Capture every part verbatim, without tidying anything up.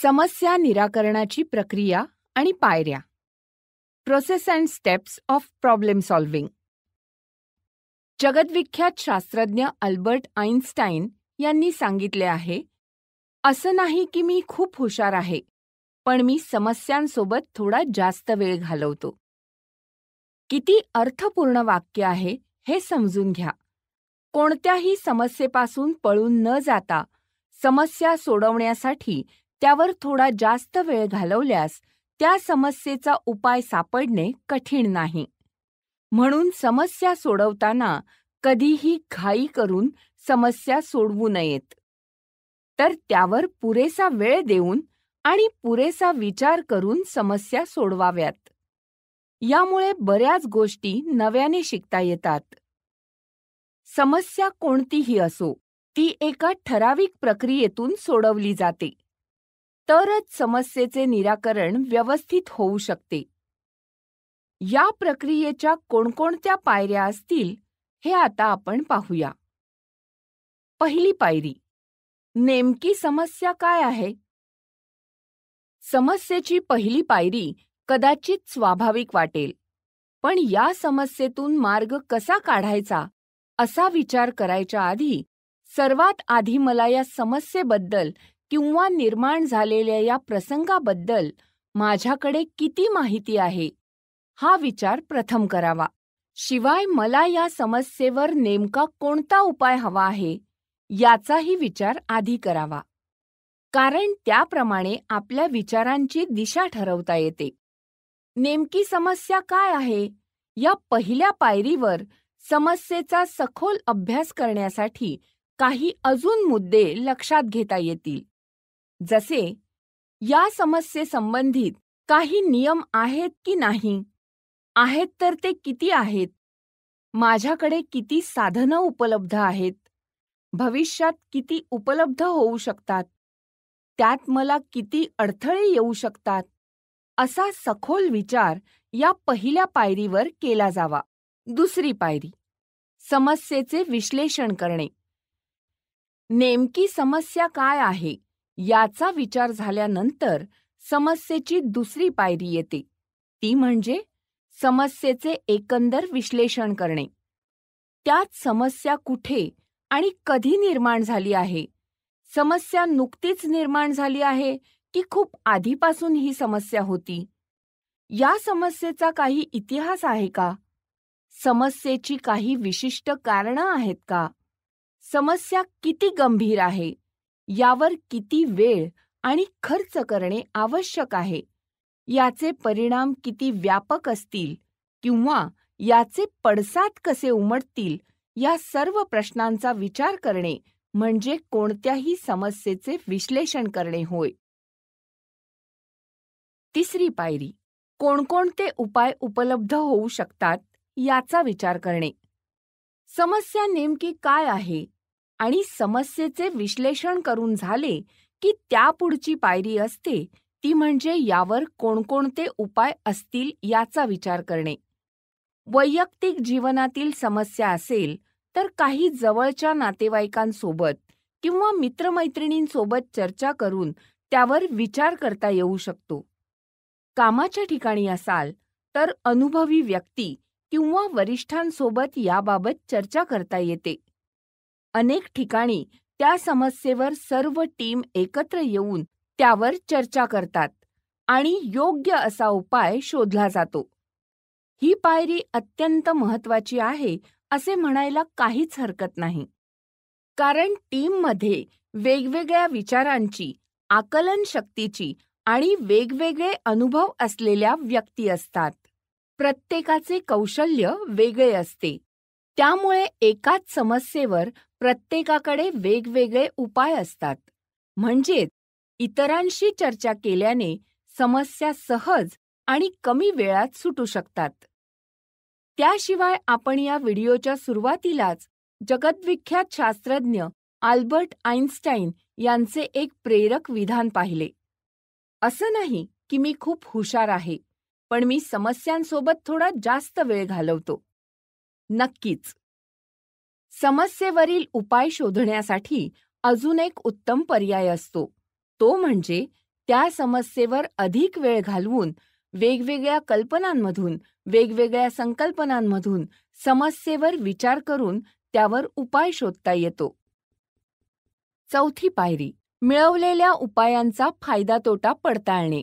समस्या निराकरणाची प्रक्रिया आणि पायऱ्या. Process and steps of problem solving. जगद्विख्यात शास्त्रज्ञ अल्बर्ट आइन्स्टाईन यांनी सांगितले आहे, असं नाही की मी खूप हुशार आहे, पण मी समस्यांसोबत थोडा जास्त वेळ घालवतो. किती अर्थपूर्ण वाक्य आहे हे समजून घ्या. कोणत्याही समस्येपासून पळून न जाता समस्या सोडवण्यासाठी त्यावर थोडा जास्त वेळ घालवल्यास त्या समस्येचा उपाय सापडणे कठीण नाही. म्हणून समस्या सोडवताना कधीही घाई करून समस्या सोडवू नयेत, तर त्यावर पुरेसा वेळ देऊन आणि पुरेसा विचार करून समस्या सोडवाव्यात. यामुळे बऱ्याच गोष्टी नव्याने शिकता येतात. समस्या कोणतीही असो, ती एका ठराविक प्रक्रियेतून सोडवली जाते, तरच समस्येचे निराकरण व्यवस्थित होऊ शकते. या प्रक्रियेच्या कोणकोणत्या पायऱ्या असतील हे आता आपण पाहूया. पहिली पायरी, नेमकी समस्या काय आहे? समस्येची पहिली पायरी कदाचित स्वाभाविक वाटेल, पण या समस्येतून मार्ग कसा काढायचा असा विचार करायच्या आधी सर्वात आधी मला या समस्येबद्दल किंवा निर्माण झालेल्या या प्रसंगाबद्दल माझ्याकडे किती माहिती आहे हा विचार प्रथम करावा. शिवाय मला या समस्येवर नेमका कोणता उपाय हवा आहे याचाही विचार आधी करावा, कारण त्याप्रमाणे आपल्या विचारांची दिशा ठरवता येते. नेमकी समस्या काय आहे या पहिल्या पायरीवर समस्येचा सखोल अभ्यास करण्यासाठी काही अजून मुद्दे लक्षात घेता येतील. जसे, या समस्येसंबंधित काही नियम आहेत की नाही? आहेत तर ते किती आहेत? माझ्याकडे किती साधनं उपलब्ध आहेत? भविष्यात किती उपलब्ध होऊ शकतात? त्यात मला किती अडथळे येऊ शकतात? असा सखोल विचार या पहिल्या पायरीवर केला जावा. दुसरी पायरी, समस्येचे विश्लेषण करणे. नेमकी समस्या काय आहे याचा विचार झाल्यानंतर समस्येची दुसरी पायरी येते, ती म्हणजे समस्येचे एकंदर विश्लेषण करणे. त्यात समस्या कुठे आणि कधी निर्माण झाली आहे? समस्या नुकतीच निर्माण झाली आहे की खूप आधीपासून ही समस्या होती? या समस्येचा काही इतिहास आहे का? समस्येची काही विशिष्ट कारणं आहेत का? समस्या किती गंभीर आहे? यावर किती वेळ आणि खर्च करणे आवश्यक आहे? याचे परिणाम किती व्यापक असतील किंवा याचे पडसाद कसे उमटतील या सर्व प्रश्नांचा विचार करणे म्हणजे कोणत्याही समस्येचे विश्लेषण करणे होय. तिसरी पायरी, कोणकोणते उपाय उपलब्ध होऊ शकतात याचा विचार करणे. समस्या नेमकी काय आहे आणि समस्येचे विश्लेषण करून झाले की त्यापुढची पायरी असते ती म्हणजे यावर कोणकोणते उपाय असतील याचा विचार करणे. वैयक्तिक जीवनातील समस्या असेल तर काही जवळच्या नातेवाईकांसोबत किंवा मित्रमैत्रिणींसोबत चर्चा करून त्यावर विचार करता येऊ शकतो. कामाच्या ठिकाणी असाल तर अनुभवी व्यक्ती किंवा वरिष्ठांसोबत याबाबत चर्चा करता येते. अनेक ठिकाणी त्या समस्येवर सर्व टीम एकत्र येऊन त्यावर चर्चा करतात आणि योग्य असा उपाय शोधला जातो. ही पायरी अत्यंत महत्त्वाची आहे असे म्हणायला काहीच हरकत नाही, कारण टीममध्ये वेगवेगळ्या विचारांची, आकलन शक्तीची आणि वेगवेगळे अनुभव असलेल्या व्यक्ती असतात. प्रत्येकाचे कौशल्य वेगळे असते, त्यामुळे एकाच समस्येवर प्रत्येकाकडे वेगवेगळे उपाय असतात. म्हणजेच इतरांशी चर्चा केल्याने समस्या सहज आणि कमी वेळात सुटू शकतात. त्याशिवाय आपण या व्हिडिओच्या सुरुवातीलाच जगद्विख्यात शास्त्रज्ञ अल्बर्ट आइन्स्टाईन यांचे एक प्रेरक विधान पाहिले. असं नाही की मी खूप हुशार आहे, पण मी समस्यांसोबत थोडा जास्त वेळ घालवतो. नक्कीच. समस्येवरील उपाय शोधण्यासाठी अजून एक उत्तम पर्याय असतो, तो म्हणजे त्या समस्येवर अधिक वेळ घालवून वेगवेगळ्या कल्पनांमधून, वेगवेगळ्या संकल्पनांमधून समस्येवर विचार करून त्यावर उपाय शोधता येतो. चौथी पायरी, मिळवलेल्या उपायांचा फायदा तोटा पडताळणे.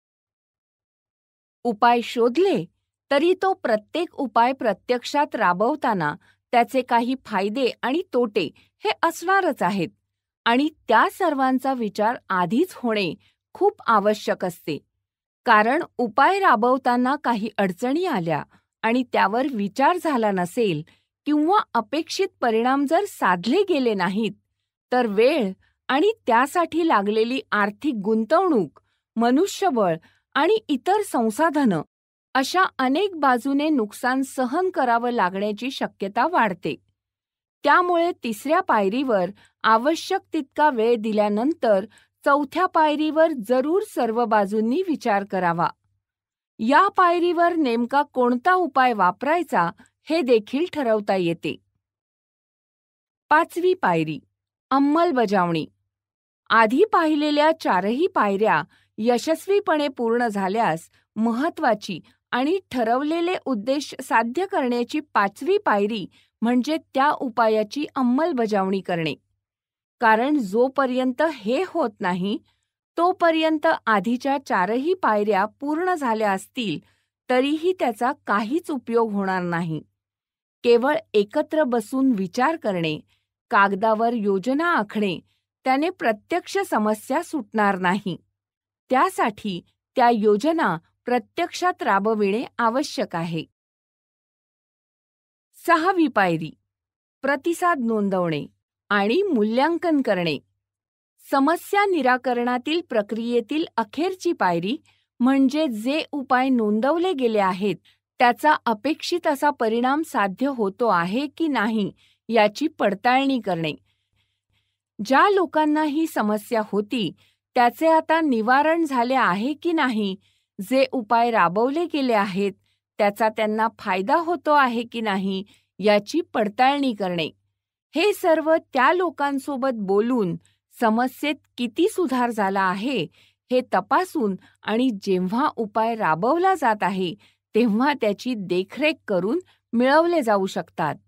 उपाय शोधले तरी तो प्रत्येक उपाय प्रत्यक्षात राबवताना त्याचे काही फायदे आणि तोटे हे असणारच आहेत आणि त्या सर्वांचा विचार आधीच होणे खूप आवश्यक असते. कारण उपाय राबवताना काही अडचणी आल्या आणि त्यावर विचार झाला नसेल किंवा अपेक्षित परिणाम जर साधले गेले नाहीत, तर वेळ आणि त्यासाठी लागलेली आर्थिक गुंतवणूक, मनुष्यबळ आणि इतर संसाधनं अशा अनेक बाजूने नुकसान सहन करावं लागण्याची शक्यता वाढते. त्यामुळे तिसऱ्या पायरीवर आवश्यक तितका वेळ दिल्यानंतर चौथ्या पायरीवर जरूर सर्व बाजूंनी विचार करावा. या पायरीवर नेमका कोणता उपाय वापरायचा हे देखील ठरवता येते. पाचवी पायरी, अंमलबजावणी. आधी पाहिलेल्या चारही पायऱ्या यशस्वीपणे पूर्ण झाल्यास महत्त्वाची आणि ठरवलेले उद्देश साध्य करण्याची पाचवी पायरी म्हणजे त्या उपायाची अंमलबजावणी करणे. कारण जोपर्यंत हे होत नाही तोपर्यंत आधीच्या चारही पायऱ्या पूर्ण झाल्या असतील तरीही त्याचा काहीच उपयोग होणार नाही. केवळ एकत्र बसून विचार करणे, कागदावर योजना आखणे त्याने प्रत्यक्ष समस्या सुटणार नाही. त्यासाठी त्या योजना प्रत्यक्षात राबविणे आवश्यक आहे. सहावी पायरी, प्रतिसाद नोंदवणे आणि मूल्यांकन करणे. समस्या निराकरणातील प्रक्रियेतील अखेरची पायरी म्हणजे जे उपाय नोंदवले गेले आहेत त्याचा अपेक्षित असा परिणाम साध्य होतो आहे की नाही याची पडताळणी करणे. ज्या लोकांना ही समस्या होती त्याचे आता निवारण झाले आहे की नाही, जे उपाय राबवले गेले आहेत त्याचा त्यांना फायदा होतो आहे की नाही याची पडताळणी करणे. हे सर्व त्या लोकांसोबत बोलून समस्येत किती सुधार झाला आहे हे तपासून आणि जेव्हा उपाय राबवला जात आहे तेव्हा त्याची देखरेख करून मिळवले जाऊ शकतात.